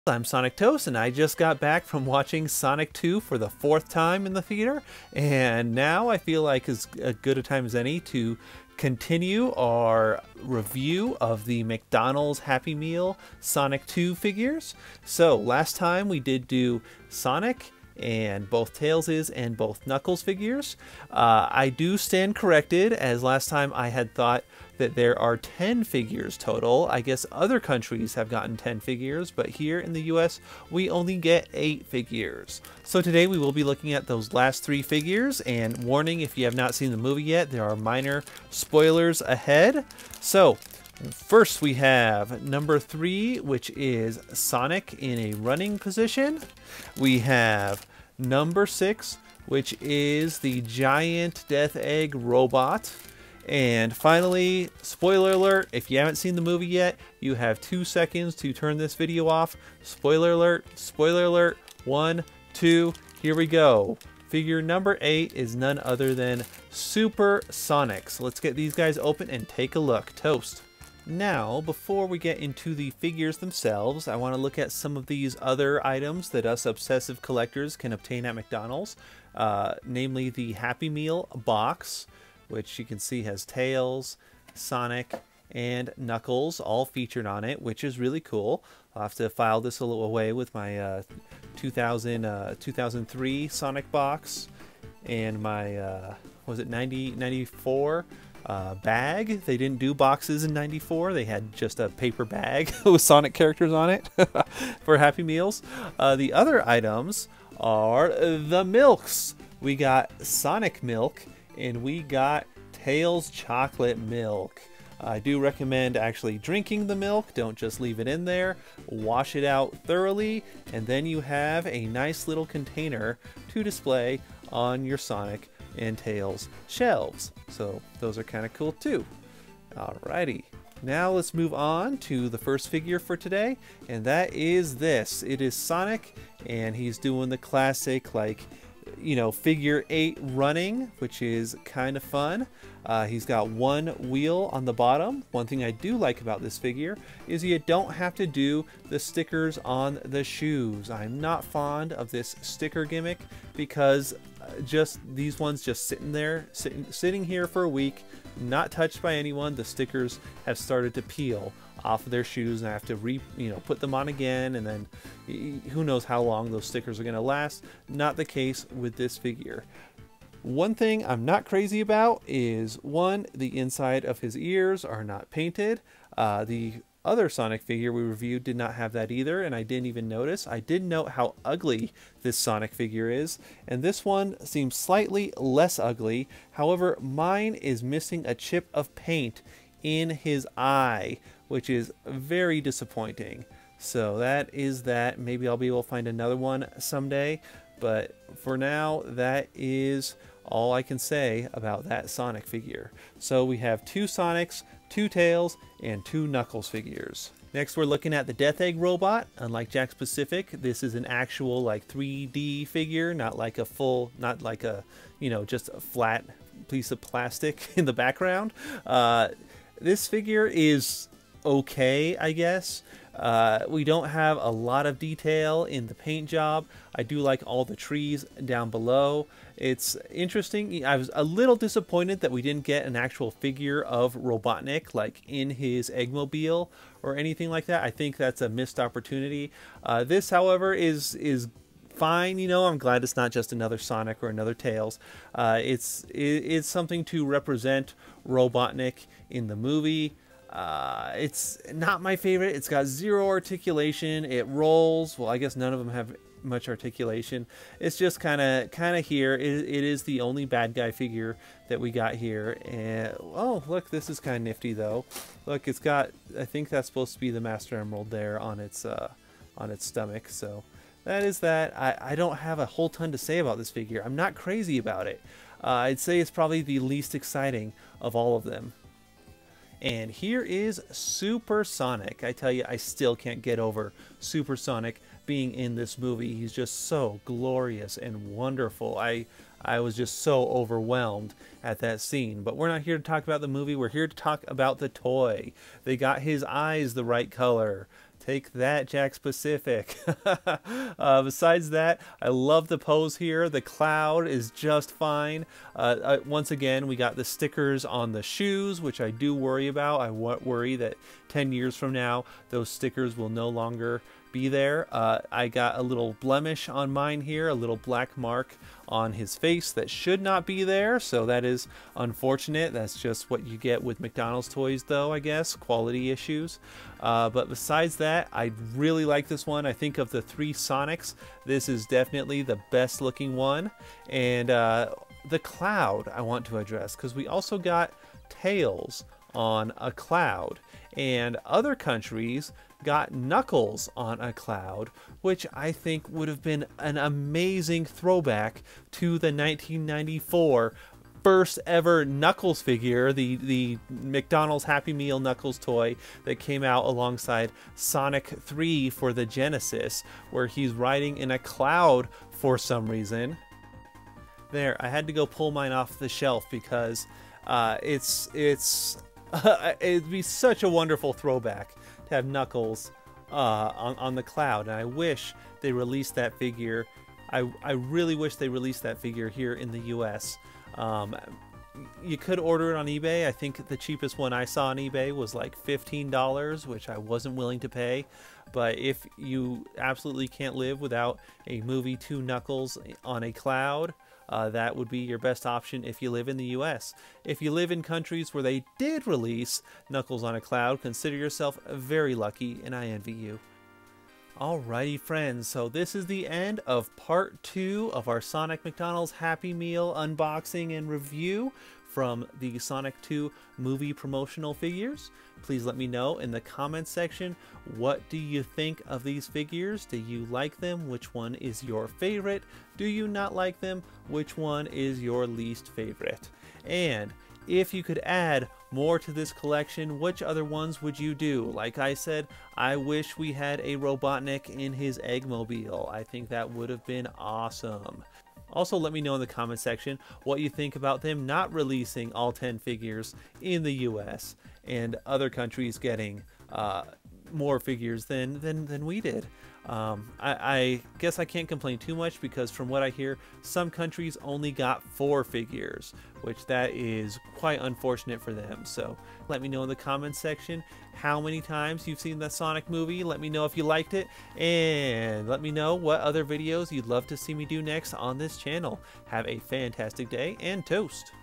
I'm Sonic Toast, and I just got back from watching Sonic 2 for the 4th time in the theater, and now I feel like as good a time as any to continue our review of the McDonald's Happy Meal Sonic 2 figures. So last time we did do Sonic and both Tails' and both Knuckles figures. I do stand corrected, as last time I had thought that there are 10 figures total. I guess other countries have gotten 10 figures, but here in the US we only get 8 figures. So today we will be looking at those last 3 figures, and warning, if you have not seen the movie yet, there are minor spoilers ahead. So first we have number 3, which is Sonic in a running position. We have number 6, which is the giant Death Egg robot. And finally, spoiler alert, if you haven't seen the movie yet, you have 2 seconds to turn this video off. Spoiler alert, 1, 2, here we go. Figure number 8 is none other than Super Sonic. So let's get these guys open and take a look. Toast. Now, before we get into the figures themselves, I want to look at some of these other items that us obsessive collectors can obtain at McDonald's, namely the Happy Meal box, which you can see has Tails, Sonic, and Knuckles all featured on it, which is really cool. I'll have to file this a little away with my 2003 Sonic box and my, was it 94 bag. They didn't do boxes in 94. They had just a paper bag with Sonic characters on it for Happy Meals. The other items are the milks. We got Sonic milk, and we got Tails chocolate milk. I do recommend actually drinking the milk. Don't just leave it in there. Wash it out thoroughly, and then you have a nice little container to display on your Sonic and Tails shelves. So those are kind of cool too. Alrighty. Now let's move on to the first figure for today, and that is this. It is Sonic, and he's doing the classic, like, you know, figure 8 running, which is kind of fun. He's got one wheel on the bottom. One thing I do like about this figure is you don't have to do the stickers on the shoes. I'm not fond of this sticker gimmick because just these ones just sitting here for a week, not touched by anyone. The stickers have started to peel off of their shoes, and I have to put them on again, and then who knows how long those stickers are going to last. Not the case with this figure. One thing I'm not crazy about is, one, the inside of his ears are not painted. The other Sonic figure we reviewed did not have that either, and I didn't even notice. I did note how ugly this Sonic figure is, and this one seems slightly less ugly. However, mine is missing a chip of paint in his eye, which is very disappointing. So that is that. Maybe I'll be able to find another one someday, but for now, that is all I can say about that Sonic figure. So we have 2 Sonics, 2 Tails, and 2 Knuckles figures. Next, we're looking at the Death Egg robot. Unlike Jakks Pacific, this is an actual like 3D figure, not like a full, not like a, just a flat piece of plastic in the background. This figure is okay, I guess. We don't have a lot of detail in the paint job. I do like all the trees down below. It's interesting. I was a little disappointed that we didn't get an actual figure of Robotnik, like in his Eggmobile or anything like that. I think that's a missed opportunity. This, however, is fine. I'm glad it's not just another Sonic or another Tails. It's something to represent Robotnik in the movie. It's not my favorite. It's got 0 articulation. It rolls. Well, I guess none of them have much articulation. It's just kind of here. It is the only bad guy figure that we got here. And oh, look, this is kind of nifty though. Look, it's got, I think that's supposed to be the Master Emerald there on its stomach. So that is that. I don't have a whole ton to say about this figure. I'm not crazy about it. I'd say it's probably the least exciting of all of them. And here is Super Sonic. I tell you, I still can't get over Super Sonic being in this movie. He's just so glorious and wonderful. I was just so overwhelmed at that scene. But we're not here to talk about the movie. We're here to talk about the toy. They got his eyes the right color. Take that, Jakks Pacific. Besides that, I love the pose here. The cloud is just fine. Once again, we got the stickers on the shoes, which I do worry about. I worry that 10 years from now, those stickers will no longer be there. I got a little blemish on mine here, a little black mark on his face that should not be there, so that is unfortunate. That's just what you get with McDonald's toys, though, I guess, quality issues. But besides that, I really like this one. I think of the 3 Sonics, this is definitely the best looking one. And the cloud I want to address, because we also got Tails on a cloud, and other countries got Knuckles on a cloud, which I think would have been an amazing throwback to the 1994 first ever Knuckles figure, the McDonald's Happy Meal Knuckles toy that came out alongside Sonic 3 for the Genesis, where he's riding in a cloud for some reason. There, I had to go pull mine off the shelf because it'd be such a wonderful throwback to have Knuckles on the cloud, and I wish they released that figure. I really wish they released that figure here in the US. You could order it on eBay. I think the cheapest one I saw on eBay was like $15, which I wasn't willing to pay. But if you absolutely can't live without a movie 2 Knuckles on a cloud, that would be your best option if you live in the US. If you live in countries where they did release Knuckles on a cloud, consider yourself very lucky, and I envy you. Alrighty friends, so this is the end of part 2 of our Sonic McDonald's Happy Meal unboxing and review from the Sonic 2 movie promotional figures. Please let me know in the comments section, what do you think of these figures? Do you like them? Which one is your favorite? Do you not like them? Which one is your least favorite? And if you could add more to this collection, which other ones would you do? Like I said, I wish we had a Robotnik in his Eggmobile. I think that would have been awesome. Also, let me know in the comment section what you think about them not releasing all 10 figures in the US and other countries getting more figures than we did. I guess I can't complain too much, because from what I hear, some countries only got 4 figures, which that is quite unfortunate for them. So let me know in the comments section how many times you've seen the Sonic movie. Let me know if you liked it, and let me know what other videos you'd love to see me do next on this channel. Have a fantastic day, and toast!